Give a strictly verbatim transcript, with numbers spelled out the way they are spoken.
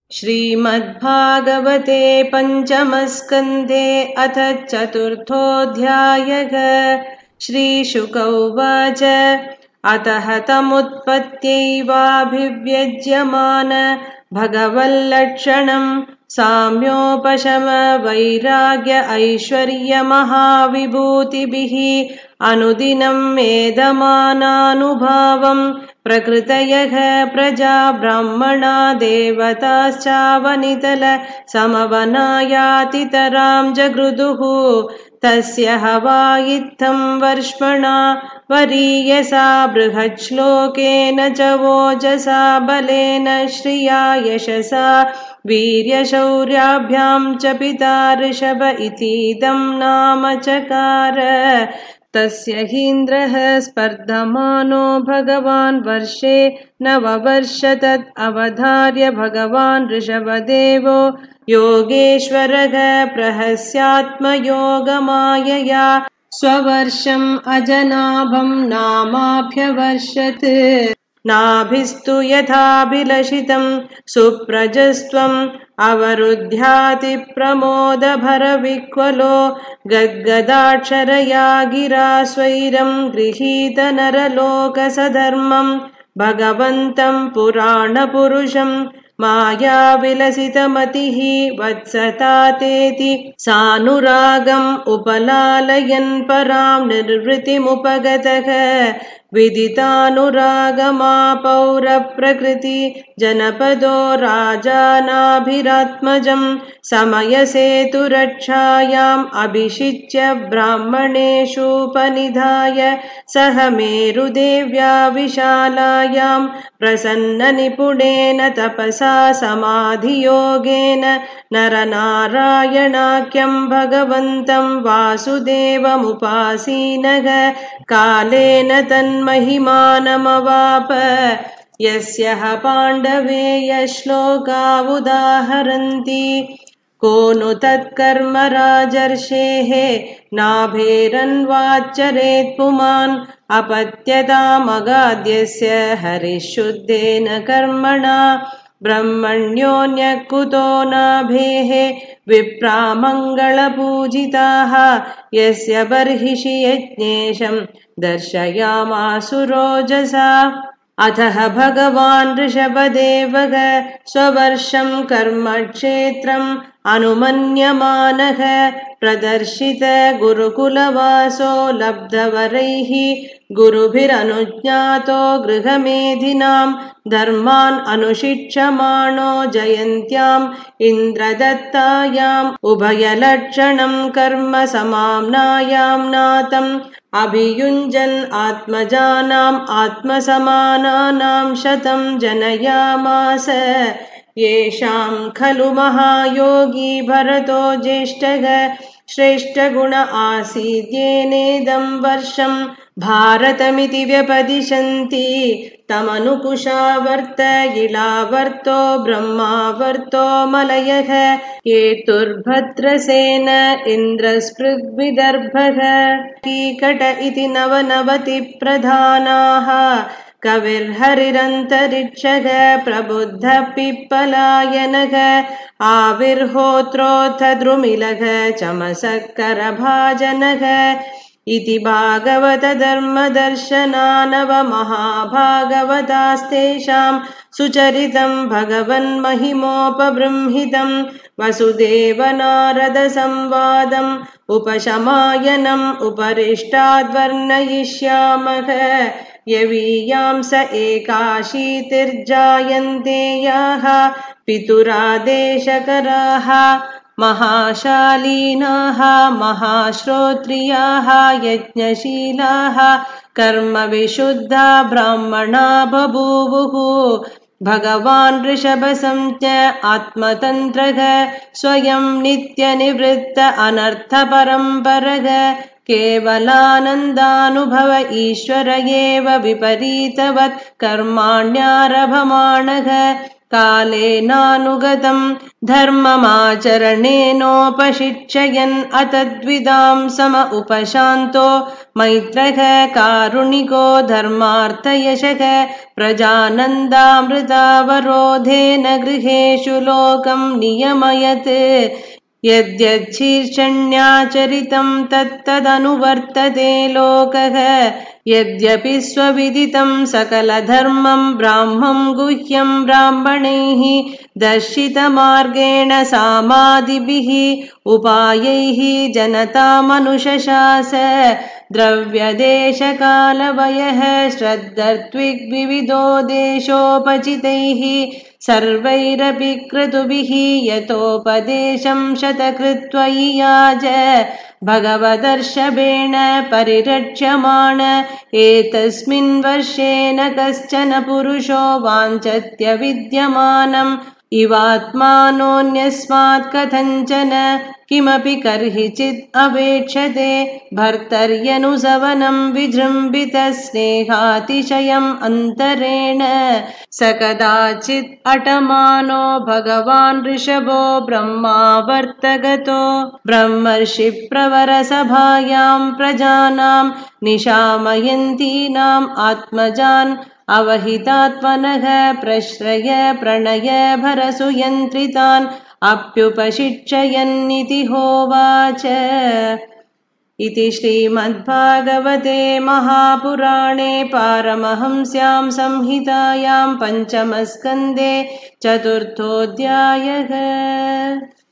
श्रीमद्भागवते पञ्चमस्कन्धे अथ चतुर्थोऽध्यायः। श्रीशुक उवाच अतः तमुत्पत्त्यैवाभिव्यज्यमान भगवल्लक्षणं साम्योपशम वैराग्य ऐश्वर्यमहाविभूतिभिः अनुदिनं मेधमानानुभावं प्रकृतयः प्रजा ब्राह्मणा देवताश्चावनितल समवनायातितरां जगृदुः तस्य हवायित्थं वर्ष्मणा वरीयसा बृहच्छ्लोकेन च वोजसा बलेन श्रिया यशसा वीर्यशौर्याभ्यां च पिता ऋषभ इतीदं नाम चकार। तस्य हीन्द्रः स्पर्धमानो भगवान् वर्षे नववर्ष तत् अवधार्य भगवान् ऋषभदेवो योगेश्वरः प्रहस्यात्मयोगमायया स्ववर्षम् अजनाभं नामाभ्यवर्षत्। नाभिस्तु यथाभिलषितं सुप्रजस्त्वम् अवरुध्याति प्रमोदभरविह्वलो गद्गदाक्षरया गिरा स्वैरं गृहीत नरलोकसधर्मं भगवन्तं पुराणपुरुषं मायाविलसितमतिः वत्सतातेति सानुरागम् उपलालयन् परां निर्वृतिमुपगतः विदितानुरागमापौरप्रकृति जनपदो राजानाभिरात्मजं समयसेतुरक्षायाम् अभिषिच्य ब्राह्मणेषूपनिधाय सह मेरुदेव्या विशालायां प्रसन्ननिपुणेन तपसा समाधियोगेन नरनारायणाख्यं भगवन्तं वासुदेवमुपासीनः कालेन तन्महिमानमवाप। यस्य पाण्डवेय श्लोकावुदाहरन्ति को नु तत्कर्म राजर्षेः नाभेरन्वाच्चरेत् पुमान् अपत्यतामगाद्यस्य हरिशुद्धेन कर्मणा ब्रह्मण्योऽन्यः कुतो नाभेः विप्रामङ्गलपूजिताः यस्य बर्हिषि यज्ञेशं दर्शयामासुरोजसा। अतः भगवान् ऋषभदेवः स्ववर्षं कर्मक्षेत्रम् अनुमन्यमानः प्रदर्शित गुरुकुलवासो लब्धवरैः गुरुभिरनुज्ञातो गृहमेधिनां धर्मान् अनुशिक्षमाणो जयन्त्याम् इन्द्रदत्तायाम् उभयलक्षणं कर्म समाम्नायां नातम् अभियुञ्जन् आत्मजानाम् आत्मसमानानां शतं जनयामास। येषां खलु महायोगी भरतो ज्येष्ठः श्रेष्ठगुण आसीद्येनेदं वर्षं भारतमिति व्यपदिशन्ति तमनुकुशावर्त इलावर्तो ब्रह्मावर्तो मलयः केतुर्भद्रसेन इन्द्रस्पृग्विदर्भः कीकट इति नवनवति प्रधानाः कविर्हरिरन्तरिक्षः प्रबुद्धः पिप्पलायनः आविर्होत्रोऽथ द्रुमिलः चमसः करभाजनः इति भागवत धर्मदर्शना नवमहाभागवतास्तेषां सुचरितं भगवन्महिमोपबृंहितं वसुदेव नारद संवादम् उपशमायनम् उपरिष्टाद्वर्णयिष्यामः। यवीयां स एकाशीतिर्जायन्ते याः पितुरादेशकराः महाशालीनाः महाश्रोत्रियाः यज्ञशीलाः कर्मविशुद्धा ब्राह्मणा बभूवुः। भगवान् ऋषभसंज्ञ आत्मतन्त्रः स्वयं नित्यनिवृत्त अनर्थपरम्परः केवलानन्दानुभव ईश्वर एव विपरीतवत् कर्माण्यारभमाणः कालेनानुगतं धर्ममाचरणेनोपशिक्षयन् अतद्विदां सम उपशान्तो मैत्रः कारुणिको धर्मार्थयशः प्रजानन्दामृतावरोधेन गृहेषु लोकं नियमयत् यद्यच्छीर्षण्याचरितं तत्तदनुवर्तते लोकः यद्यपि स्वविदितं सकलधर्मं ब्राह्मं गुह्यं ब्राह्मणैः दर्शितमार्गेण सामादिभिः उपायैः जनतामनुशशास द्रव्यदेशकालवयः श्रद्धर्त्विग्विविधो देशोपचितैः सर्वैरपि क्रतुभिः यतोपदेशं शतकृत्वयियाज भगवदर्षभेण परिरक्ष्यमाण एतस्मिन् वर्षेण कश्चन पुरुषो वाञ्छत्यविद्यमानम् इवात्मानोऽन्यस्मात् कथञ्चन किमपि कर्हिचित् अवेक्षते भर्तर्यनुसवनं विजृम्भितः स्नेहातिशयम् अन्तरेण स कदाचित् अटमानो भगवान् ऋषभो ब्रह्मावर्तगतो ब्रह्मर्षि प्रवरसभायां प्रजानां निशामयन्तीनाम् आत्मजान् अवहितात्मनः प्रश्रय प्रणय भरसुयन्त्रितान् अप्युपशिक्षयन्निति होवाच। इति श्रीमद्भागवते महापुराणे पारमहंस्यां संहितायां पञ्चमस्कन्धे चतुर्थोऽध्यायः।